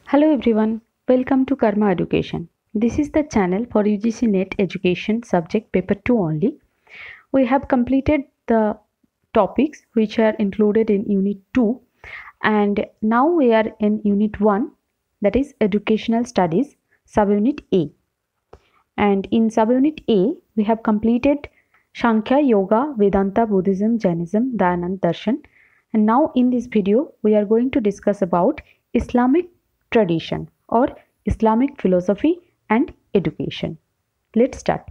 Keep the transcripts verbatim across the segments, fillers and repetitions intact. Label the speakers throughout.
Speaker 1: Hello everyone, welcome to Karma Education. This is the channel for U G C NET Education subject paper two only. We have completed the topics which are included in unit two and now we are in unit one, that is educational studies, subunit A. And in subunit A we have completed Sankhya, Yoga, Vedanta, Buddhism, Jainism, Dayanand Darshan. And now in this video we are going to discuss about Islamic tradition or Islamic philosophy and education. Let's start.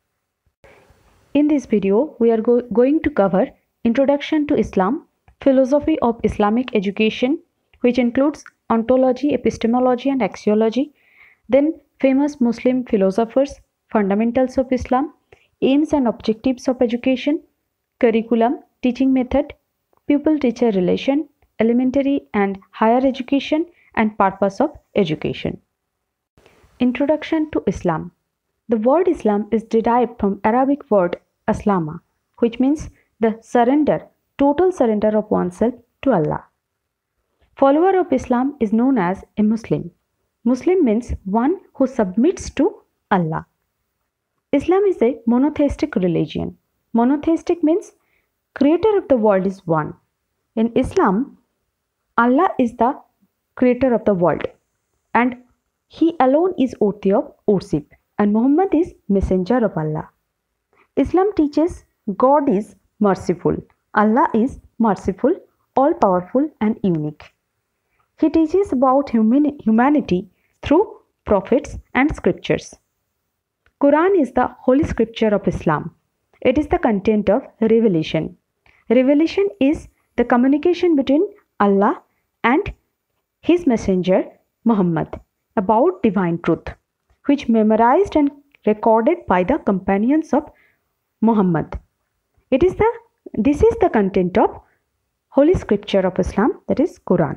Speaker 1: In this video, we are go going to cover Introduction to Islam, Philosophy of Islamic Education, which includes ontology, epistemology and axiology, then famous Muslim philosophers, fundamentals of Islam, aims and objectives of education, curriculum, teaching method, pupil-teacher relation, elementary and higher education, and purpose of education. Introduction to Islam. The word Islam is derived from Arabic word aslama, which means the surrender, total surrender of oneself to Allah. Follower of Islam is known as a Muslim. Muslim means one who submits to Allah. Islam is a monotheistic religion. Monotheistic means creator of the world is one. In Islam, Allah is the creator of the world and he alone is worthy of worship and Muhammad is messenger of Allah. Islam teaches God is merciful, Allah is merciful, all powerful and unique. He teaches about humani- humanity through prophets and scriptures. Quran is the holy scripture of Islam. It is the content of revelation. Revelation is the communication between Allah and His messenger Muhammad about divine truth, which memorized and recorded by the companions of Muhammad. It is the this is the content of holy scripture of Islam, that is Quran.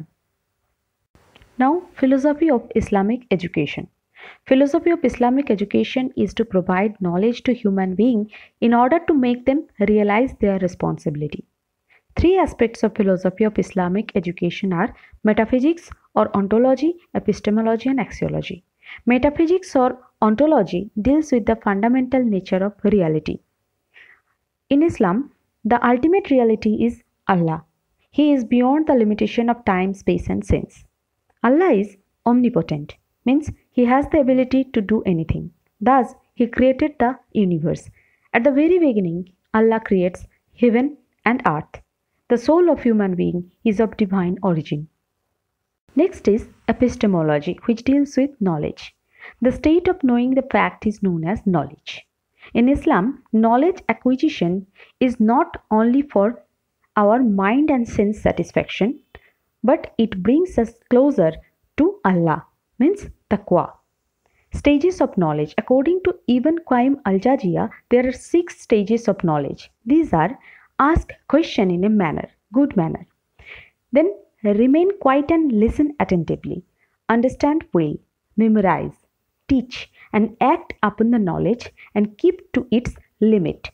Speaker 1: Now, philosophy of Islamic education. Philosophy of Islamic education is to provide knowledge to human beings in order to make them realize their responsibility. Three aspects of philosophy of Islamic education are metaphysics or ontology, epistemology and axiology. Metaphysics or ontology deals with the fundamental nature of reality. In Islam, the ultimate reality is Allah. He is beyond the limitation of time, space and sense. Allah is omnipotent, means He has the ability to do anything. Thus, He created the universe. At the very beginning, Allah creates heaven and earth. The soul of human being is of divine origin. Next is epistemology, which deals with knowledge. The state of knowing the fact is known as knowledge. In Islam, knowledge acquisition is not only for our mind and sense satisfaction, but it brings us closer to Allah, means taqwa. Stages of knowledge. According to Ibn Qayyim al-Jawziyya, there are six stages of knowledge. These are: ask question in a manner, good manner. Then remain quiet and listen attentively. Understand well, memorize, teach and act upon the knowledge and keep to its limit.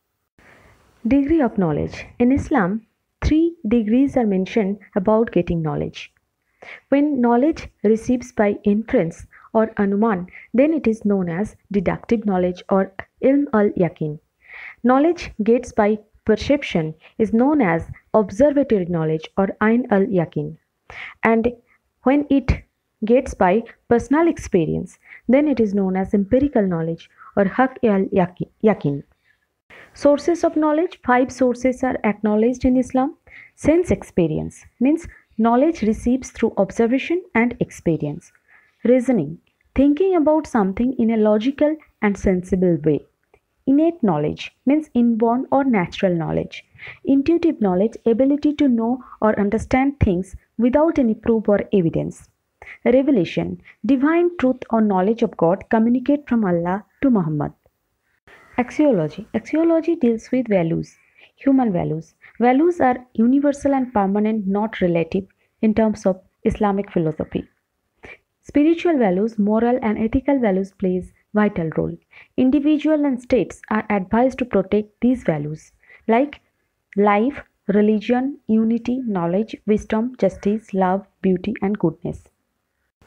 Speaker 1: Degree of knowledge. In Islam, three degrees are mentioned about getting knowledge. When knowledge receives by inference or anuman, then it is known as deductive knowledge or ilm al-yaqin. Knowledge gets by perception is known as observatory knowledge or ayn al-yaqin. And when it gets by personal experience, then it is known as empirical knowledge or haqq al-yaqin. Sources of knowledge. Five sources are acknowledged in Islam. Sense experience means knowledge receives through observation and experience. Reasoning, thinking about something in a logical and sensible way. Innate knowledge means inborn or natural knowledge. Intuitive knowledge, ability to know or understand things without any proof or evidence. Revelation, divine truth or knowledge of God communicate from Allah to Muhammad. Axiology. Axiology deals with values, human values. Values are universal and permanent, not relative in terms of Islamic philosophy. Spiritual values, moral and ethical values plays vital role. Individuals and states are advised to protect these values like life, religion, unity, knowledge, wisdom, justice, love, beauty and goodness.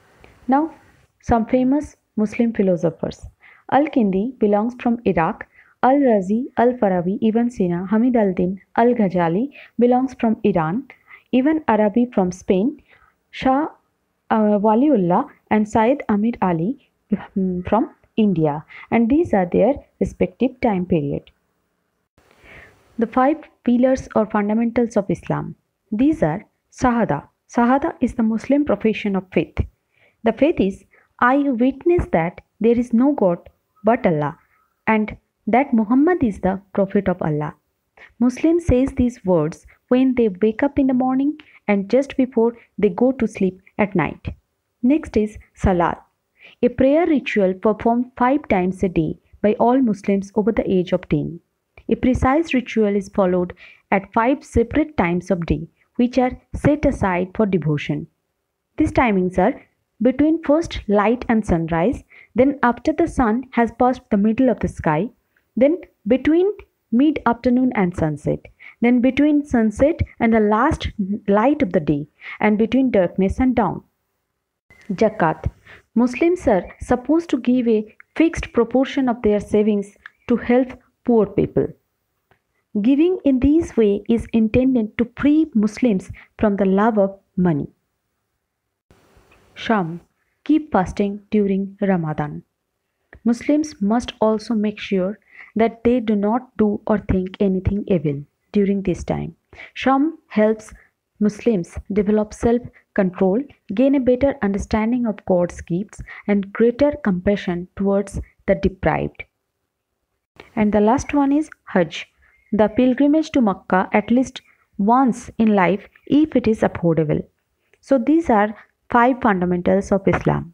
Speaker 1: Now, some famous Muslim philosophers. Al-Kindi belongs from Iraq. Al-Razi, Al-Farabi, Ibn Sina, Hamid al-Din, Al-Ghazali belongs from Iran. Ibn Arabi from Spain. Shah uh, Waliullah and Syed Amir Ali um, from India. And these are their respective time period. The five pillars or fundamentals of Islam. These are Shahada. Shahada is the Muslim profession of faith. The faith is, I witness that there is no God but Allah and that Muhammad is the Prophet of Allah. Muslims says these words when they wake up in the morning and just before they go to sleep at night. Next is Salat, a prayer ritual performed five times a day by all Muslims over the age of ten. A precise ritual is followed at five separate times of day, which are set aside for devotion. These timings are between first light and sunrise, then after the sun has passed the middle of the sky, then between mid-afternoon and sunset, then between sunset and the last light of the day, and between darkness and dawn. Zakat. Muslims are supposed to give a fixed proportion of their savings to help poor people. Giving in this way is intended to free Muslims from the love of money. Sham. Keep fasting during Ramadan. Muslims must also make sure that they do not do or think anything evil during this time. Sham helps Muslims develop self-control, gain a better understanding of God's gifts, and greater compassion towards the deprived. And the last one is Hajj, the pilgrimage to Makkah at least once in life if it is affordable. So these are five fundamentals of Islam.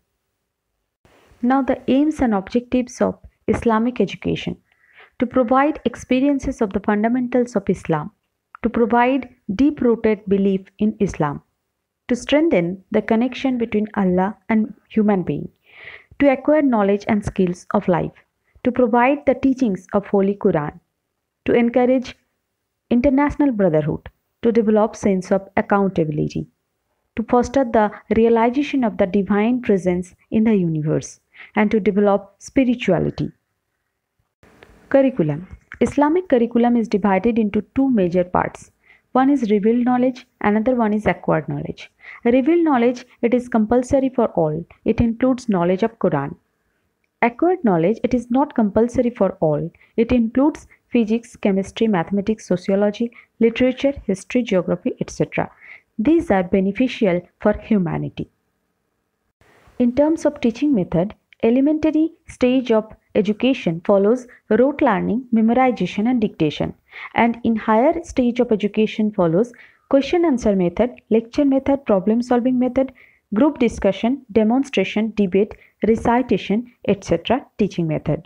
Speaker 1: Now the aims and objectives of Islamic education. To provide experiences of the fundamentals of Islam. To provide deep-rooted belief in Islam. To strengthen the connection between Allah and human being. To acquire knowledge and skills of life. To provide the teachings of Holy Quran. To encourage international brotherhood. To develop sense of accountability. To foster the realization of the divine presence in the universe and to develop spirituality. Curriculum. Islamic curriculum is divided into two major parts. One is revealed knowledge, another one is acquired knowledge. Revealed knowledge, it is compulsory for all. It includes knowledge of Quran. Acquired knowledge, it is not compulsory for all. It includes physics, chemistry, mathematics, sociology, literature, history, geography, et cetera. These are beneficial for humanity. In terms of teaching method, elementary stage of education follows rote learning, memorization and dictation. And in higher stage of education follows question answer method, lecture method, problem solving method, group discussion, demonstration, debate, recitation, et cetera teaching method.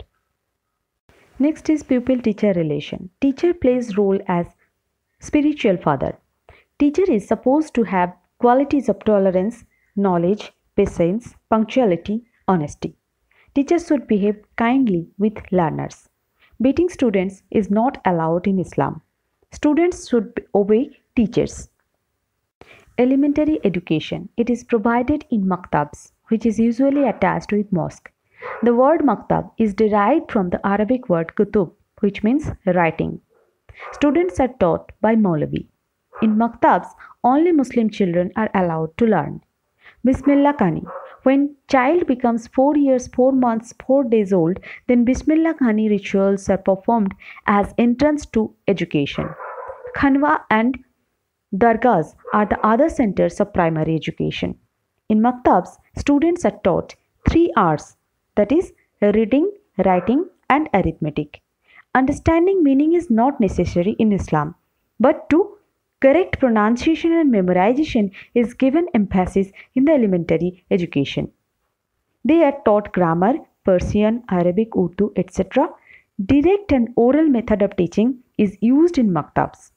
Speaker 1: Next is pupil-teacher relation. Teacher plays role as spiritual father. Teacher is supposed to have qualities of tolerance, knowledge, patience, punctuality, honesty. Teachers should behave kindly with learners. Beating students is not allowed in Islam. Students should obey teachers. Elementary education. It is provided in maktabs, which is usually attached with mosque. The word maktab is derived from the Arabic word kutub, which means writing. Students are taught by Maulavi. In maktabs, only Muslim children are allowed to learn. Bismillah Khani. When child becomes four years, four months, four days old, then Bismillah Khani rituals are performed as entrance to education. Khanwa and dargahs are the other centers of primary education. In maktabs, students are taught three R's, that is, reading, writing, and arithmetic. Understanding meaning is not necessary in Islam, but to correct pronunciation and memorization is given emphasis in the elementary education. They are taught grammar, Persian, Arabic, Urdu, et cetera. Direct and oral method of teaching is used in maktabs.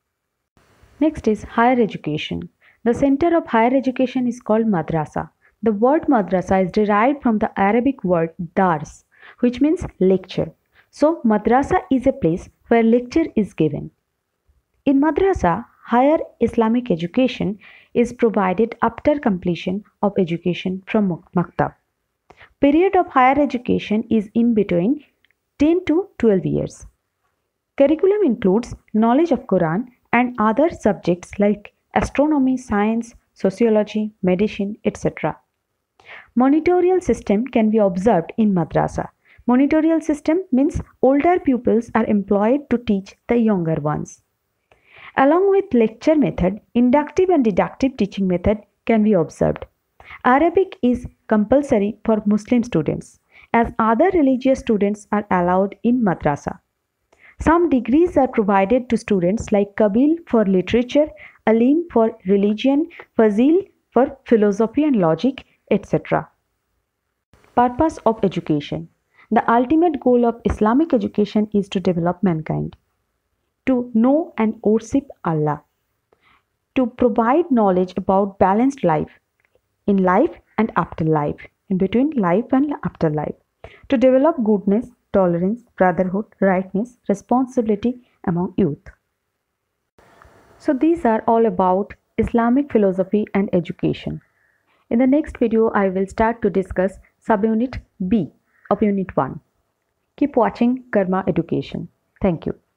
Speaker 1: Next is higher education. The center of higher education is called madrasa. The word madrasa is derived from the Arabic word dars, which means lecture. So, madrasa is a place where lecture is given. In madrasa, higher Islamic education, is provided after completion of education from Maktab. Period of higher education is in between ten to twelve years. Curriculum includes knowledge of Quran and other subjects like astronomy, science, sociology, medicine, et cetera. Monitorial system can be observed in madrasa. Monitorial system means older pupils are employed to teach the younger ones. Along with lecture method, inductive and deductive teaching method can be observed. Arabic is compulsory for Muslim students, as other religious students are allowed in madrasa. Some degrees are provided to students like Qabil for literature, Alim for religion, Fazil for philosophy and logic, et cetera. Purpose of education. The ultimate goal of Islamic education is to develop mankind, to know and worship Allah, to provide knowledge about balanced life, in life and after life, in between life and afterlife, to develop goodness, tolerance, brotherhood, rightness, responsibility among youth. So these are all about Islamic philosophy and education. In the next video, I will start to discuss subunit B of unit one. Keep watching Karma Education. Thank you.